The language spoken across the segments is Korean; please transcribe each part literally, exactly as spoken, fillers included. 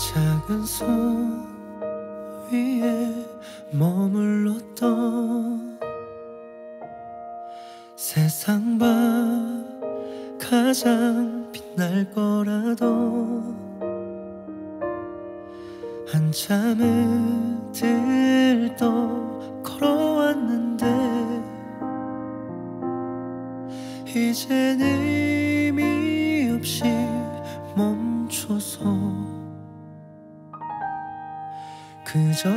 작은 손 위에 머물렀던 세상 밖 가장 빛날 거라도 한참을 들떠 걸어왔는데 이젠 의미 없이 멈춰서 그저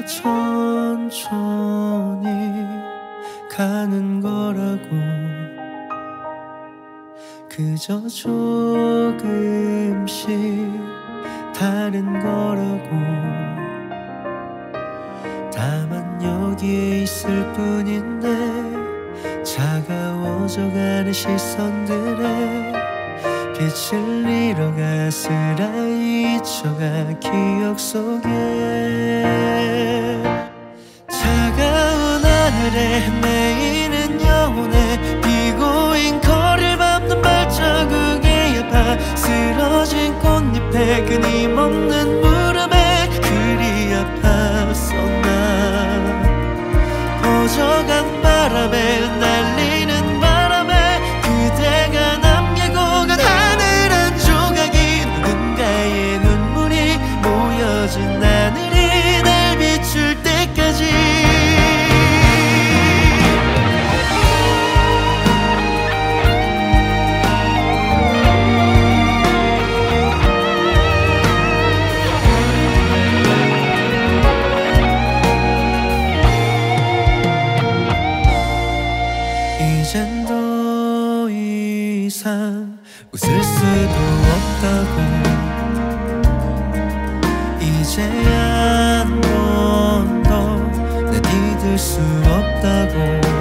천천히 가는 거라고, 그저 조금씩 다른 거라고. 다만 여기에 있을 뿐인데 차가워져가는 시선들에 빛을 잃어가 스라이 잊혀가 기억 속에. 차가운 하늘에 헤매이는 영혼의 비고인 거리를 밟는 발자국이 아파 쓰러진 꽃잎에 끊임없는 물음에 그리 아팠어. 나 퍼져간 바람에 날리는 바람에 그대가 남기고 간 하늘 한 조각이 누군가의 눈물이 모여진 하늘이 날 비출 때까지. 이젠 더 이상 웃을 수도 없다고, 이제 한 번 더 내 믿을 수 없다고.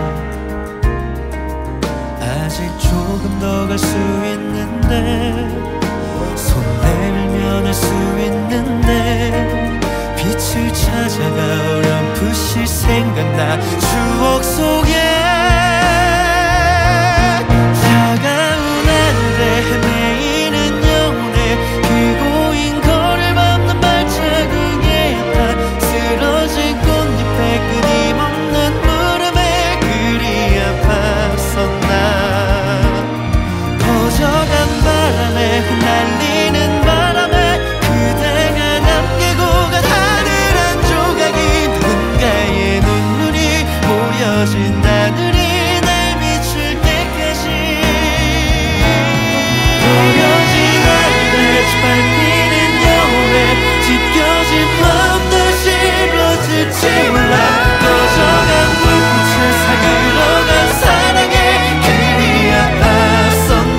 아직 조금 더 갈 수 있는데 손 내밀면 할 수 있는데 빛을 찾아가 어렴풋이 생각나 추억 속에. 날리는 바람에 그대가 남기고 간 하늘 한 조각이 누군가의 눈물이 모여진 하늘이 날 비출 때까지. 버려진 하늘에 짓밟히는 영혼에 찢겨진 마음도 싫어질지 몰라. 꺼져간 불빛을 사그러간 사랑에 그리 아팠어. 나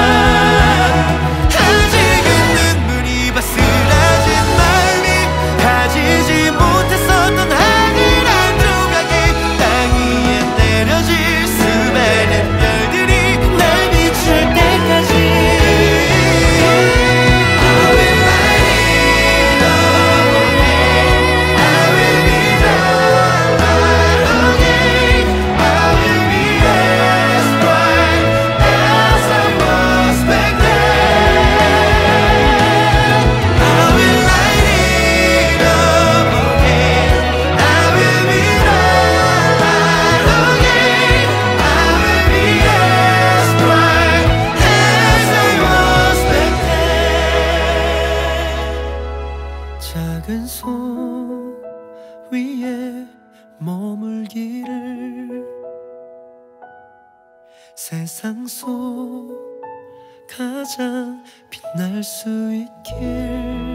작은 손 위에 머물기를, 세상 속 가장 빛날 수 있길.